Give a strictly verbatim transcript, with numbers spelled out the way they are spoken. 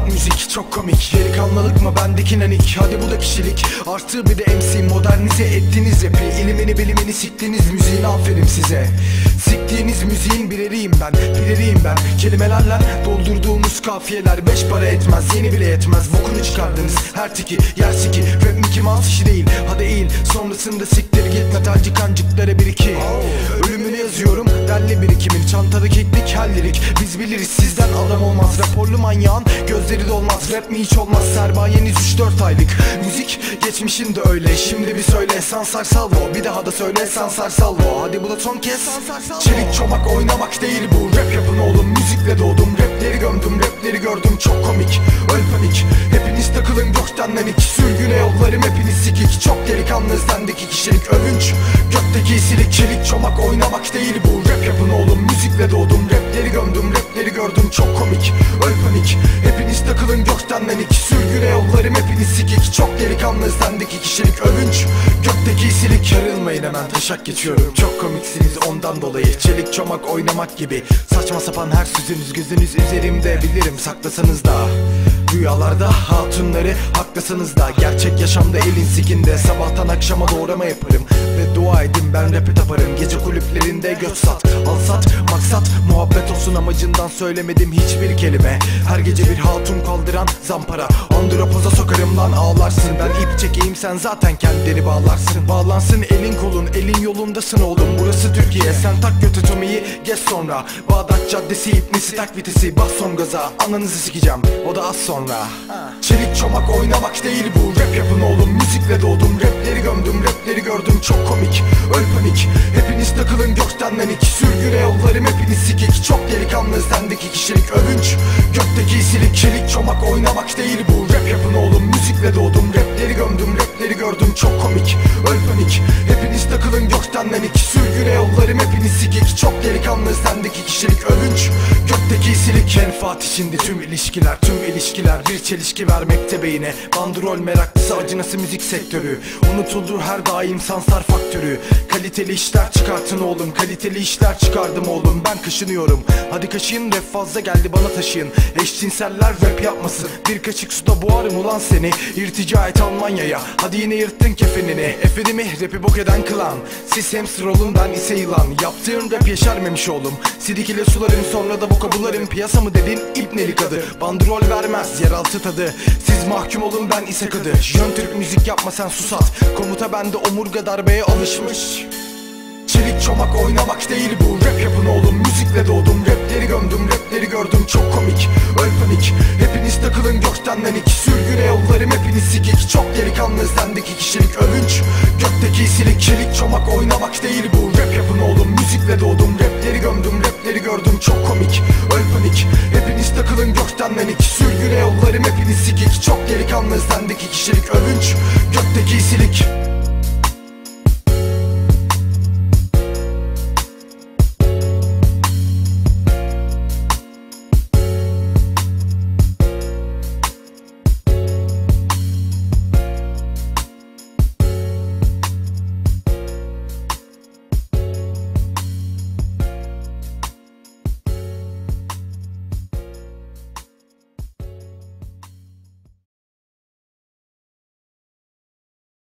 Sanat müzik çok komik, delikanlılık mı bendeki nanik. Hadi bu da kişilik, artı bir de M C. Modernize ettiniz rapi, ilimini bilimini siktiniz müziğin, aferin size. Siktiğiniz müziğin bireriyim ben, bireriyim ben. Kelimelerle doldurduğumuz kafiyeler beş para etmez, yeni bile yetmez. Bokunu çıkardınız her tiki, yer siki. Rap Mickey Mouse işi değil, hadi eğil. Sonrasında siktir git metalci kancıklara bir iki. Ölümünü yazıyorum derli birikimin, çantada keklik her lirik. Biz biliriz sizden adam olmaz, raporlu manyağın gözleri dolmaz. Rap mi hiç olmaz, sermayeniz üç dört aylık. Müzik geçmişin de öyle, şimdi bir söyle Sansar Salvo, bir daha da söyle Sansar Salvo. Hadi bu da son kez. Çelik çomak oynamak değil bu, rap yapın oğlum. Müzikle doğdum, rapleri gömdüm, rapleri gördüm, çok komik. Öl panik, hepiniz takılın gökten nanik. Sürgüne yollarım hepiniz sikik, çok delikanlı sendeki kişilik. Övünç gökteki silik, çelik çomak oynamak değil bu, rap yapın oğlum. Müzikle doğdum, rapleri gömdüm, rapleri gördüm, çok komik. Öl panik, hepiniz takılın gökten nanik. Sürgüne yollarım hepiniz sikik, çok delikanlı sendeki kişilik. Övünç gökteki silik. Yarılmayın hemen, taşak geçiyorum, çok komiksiniz ondan dolayı. Çelik çomak oynamak gibi saçma sapan her sözünüz gözünüz üzerimde. Bilirim saklasanız da rüyalarda hatunları haklasanız da, gerçek yaşamda elin sikinde. Sabahtan akşama doğrama yaparım ve dua edin ben rap'e taparım. Gece kulüplerinde göz sat, al sat, maksat muhabbet olsun amacından söylemedim hiçbir kelime. Her gece bir hatun kaldıran zampara, andropoza sokarım lan ağlarsın. Ben ip çekeyim sen zaten kendini bağlarsın. Bağlansın elin kolun, elin yolundasın oğlum. Burası Türkiye, sen tak götü Tommy'yi geç sonra. Bağdat Caddesi ipnesi tak vitesi, bas son gaza, ananızı sikeceğim o da az sonra. Çelik çomak oynamak değil bu, rap yapın oğlum. Müzikle doğdum, rapleri gömdüm, rapleri gördüm, çok komik. Öl panik, hepiniz takılın gökten nanik. Sürgüne yollarım hepiniz sikik, çok delikanlı sendeki kişilik. Övünç gökteki silik, çelik çomak oynamak değil bu, rap yapın oğlum. Müzikle doğdum, rapleri gömdüm, rapleri gördüm, çok komik. Öl panik, hepiniz takılın gökten nanik. Sürgüne yollarım hepiniz sikik, çok delikanlı sendeki kişilik. Övünç gökteki silik. Menfaat içinde tüm ilişkiler, tüm ilişkiler bir çelişki vermekte beyine. Bandrol meraklısı acınası müzik sektörü, unutuldu her daim Sansar faktörü. Kaliteli işler çıkartın oğlum, kaliteli işler çıkardım oğlum. Ben kaşınıyorum, hadi kaşıyın, rap fazla geldi bana taşıyın. Eşcinseller rap yapmasın, bir kaşık suda boğarım ulan seni. İrtica et Almanya'ya, hadi yine yırttın kefenini. Efendimi rapi bok eden klan, siz hamster olun ben ise yılan. Yaptığın rap yeşermemiş oğlum, sidik ile sularım sonra da vokabularım. Piyasa mı dedin ibnelik adı, bandrol vermez yeraltı tadı. Siz mahkum olun ben ise kadı. Jön Türk müzik yapma sen susat, komuta bende omurga darbeye alışmış. Çelik çomak oynamak değil bu, rap yapın oğlum. Müzikle doğdum, rapleri gömdüm, rapleri gördüm, çok komik. Öl panik, hepiniz takılın gökten nanik. Sürgüne yollarım hepiniz sikik, çok delikanlı sendeki kişilik. Övünç gökteki silik, çelik çomak oynamak değil bu, rap yapın oğlum. Müzikle doğdum, rapleri gömdüm, rapleri gördüm, çok komik. Öl panik, hepiniz takılın gökten nanik. Sürgüne yollarım hepiniz sikik, çok delikanlı sendeki kişilik. Övünç gökteki silik.